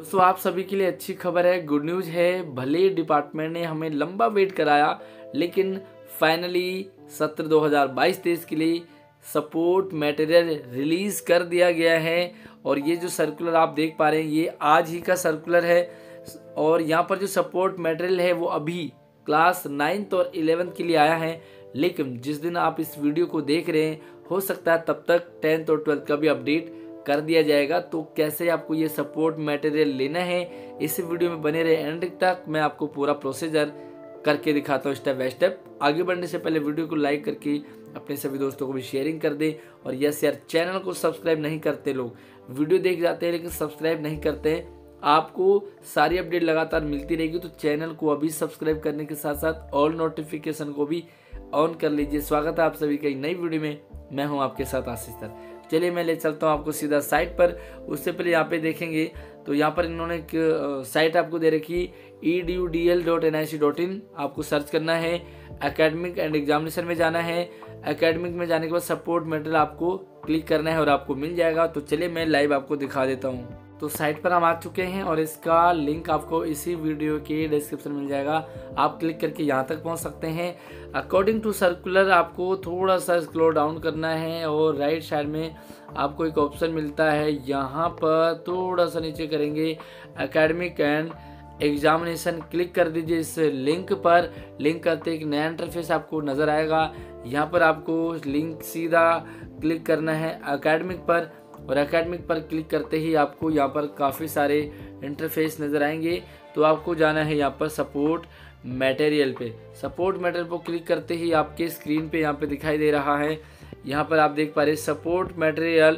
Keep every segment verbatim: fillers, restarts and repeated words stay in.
दोस्तों आप सभी के लिए अच्छी खबर है, गुड न्यूज़ है। भले ही डिपार्टमेंट ने हमें लंबा वेट कराया, लेकिन फाइनली सत्र दो हज़ार बाईस तेईस के लिए सपोर्ट मटेरियल रिलीज कर दिया गया है। और ये जो सर्कुलर आप देख पा रहे हैं ये आज ही का सर्कुलर है। और यहाँ पर जो सपोर्ट मटेरियल है वो अभी क्लास नाइन्थ और इलेवेंथ के लिए आया है, लेकिन जिस दिन आप इस वीडियो को देख रहे हैं हो सकता है तब तक टेंथ और ट्वेल्थ का भी अपडेट कर दिया जाएगा। तो कैसे आपको ये सपोर्ट मटेरियल लेना है, इस वीडियो में बने रहे एंड तक। मैं आपको पूरा प्रोसीजर करके दिखाता हूँ स्टेप बाय स्टेप। आगे बढ़ने से पहले वीडियो को लाइक करके अपने सभी दोस्तों को भी शेयरिंग कर दें। और यस यार, चैनल को सब्सक्राइब नहीं करते लोग, वीडियो देख जाते हैं लेकिन सब्सक्राइब नहीं करते हैं। आपको सारी अपडेट लगातार मिलती रहेगी, तो चैनल को अभी सब्सक्राइब करने के साथ साथ ऑल नोटिफिकेशन को भी ऑन कर लीजिए। स्वागत है आप सभी का एक नई वीडियो में, मैं हूं आपके साथ आशीष सर। चलिए मैं ले चलता हूं आपको सीधा साइट पर। उससे पहले यहाँ पे देखेंगे तो यहाँ पर इन्होंने एक साइट आपको दे रखी E D U D L dot N I C dot in. आपको सर्च करना है, एकेडमिक एंड एग्जामिनेशन में जाना है। एकेडमिक में जाने के बाद सपोर्ट मटेरियल आपको क्लिक करना है और आपको मिल जाएगा। तो चलिए मैं लाइव आपको दिखा देता हूँ। तो साइट पर हम आ चुके हैं और इसका लिंक आपको इसी वीडियो के डिस्क्रिप्शन में मिल जाएगा। आप क्लिक करके यहाँ तक पहुँच सकते हैं। अकॉर्डिंग टू सर्कुलर आपको थोड़ा सा स्क्रॉल डाउन करना है और राइट साइड में आपको एक ऑप्शन मिलता है। यहाँ पर थोड़ा सा नीचे करेंगे, एकेडमिक एंड एग्जामिनेशन क्लिक कर दीजिए इस लिंक पर। लिंक करते एक नया इंटरफेस आपको नज़र आएगा। यहाँ पर आपको लिंक सीधा क्लिक करना है एकेडमिक पर, और एकेडमिक पर क्लिक करते ही आपको यहाँ पर काफ़ी सारे इंटरफेस नज़र आएंगे। तो आपको जाना है यहाँ पर सपोर्ट मटेरियल पे। सपोर्ट मटेरियल को क्लिक करते ही आपके स्क्रीन पे यहाँ पे दिखाई दे रहा है। यहाँ पर आप देख पा रहे हैं सपोर्ट मटेरियल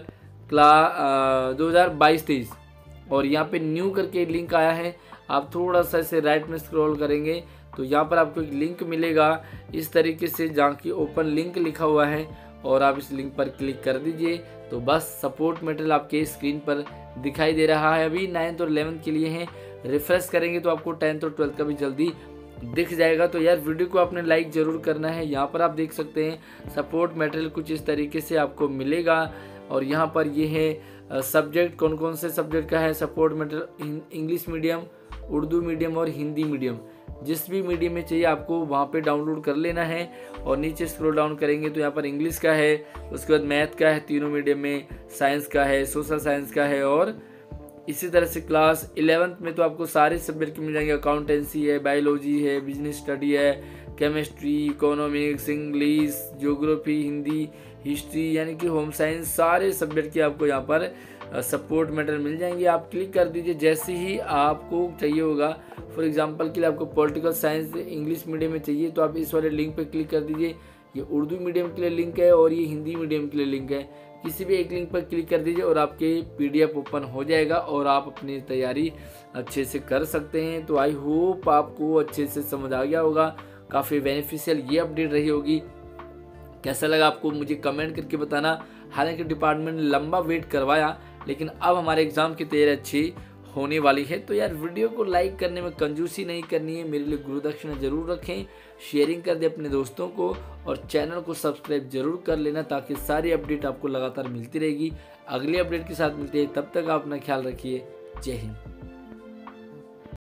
क्ला दो हज़ार बाईस तेईस, और यहाँ पे न्यू करके लिंक आया है। आप थोड़ा सा इसे राइट में स्क्रॉल करेंगे तो यहाँ पर आपको एक लिंक मिलेगा इस तरीके से, जहाँ की ओपन लिंक लिखा हुआ है, और आप इस लिंक पर क्लिक कर दीजिए। तो बस सपोर्ट मटेरियल आपके स्क्रीन पर दिखाई दे रहा है। अभी नाइन्थ और इलेवेंथ के लिए हैं। रिफ्रेश करेंगे तो आपको टेंथ और ट्वेल्थ का भी जल्दी दिख जाएगा। तो यार वीडियो को आपने लाइक ज़रूर करना है। यहाँ पर आप देख सकते हैं सपोर्ट मटेरियल कुछ इस तरीके से आपको मिलेगा। और यहाँ पर ये है सब्जेक्ट, कौन कौन से सब्जेक्ट का है support material, English medium, Urdu medium और हिंदी मीडियम। जिस भी मीडियम में चाहिए आपको वहाँ पे डाउनलोड कर लेना है। और नीचे स्क्रॉल डाउन करेंगे तो यहाँ पर इंग्लिश का है, उसके बाद मैथ का है तीनों मीडियम में, साइंस का है, सोशल साइंस का है, और इसी तरह से क्लास इलेवेंथ में तो आपको सारे सब्जेक्ट मिल जाएंगे। अकाउंटेंसी है, बायोलॉजी है, बिजनेस स्टडी है, chemistry, economics, English, geography, Hindi, history, यानी कि होम साइंस, सारे सब्जेक्ट की आपको यहाँ पर सपोर्ट मटेरियल मिल जाएंगे। आप क्लिक कर दीजिए जैसे ही आपको चाहिए होगा। फॉर एग्जांपल के लिए आपको पॉलिटिकल साइंस इंग्लिश मीडियम में चाहिए तो आप इस वाले लिंक पे क्लिक कर दीजिए। ये उर्दू मीडियम के लिए लिंक है और ये हिंदी मीडियम के लिए लिंक है। किसी भी एक लिंक पर क्लिक कर दीजिए और आपके पीडीएफ ओपन हो जाएगा और आप अपनी तैयारी अच्छे से कर सकते हैं। तो आई होप आपको अच्छे से समझ आ गया होगा, काफ़ी बेनिफिशियल ये अपडेट रही होगी। कैसा लगा आपको मुझे कमेंट करके बताना। हालांकि डिपार्टमेंट ने लंबा वेट करवाया, लेकिन अब हमारे एग्ज़ाम की तैयारी अच्छी होने वाली है। तो यार वीडियो को लाइक करने में कंजूसी नहीं करनी है, मेरे लिए गुरु दक्षिणा जरूर रखें, शेयरिंग कर दें अपने दोस्तों को, और चैनल को सब्सक्राइब जरूर कर लेना ताकि सारी अपडेट आपको लगातार मिलती रहेगी। अगली अपडेट के साथ मिलते हैं, तब तक आप अपना ख्याल रखिए। जय हिंद।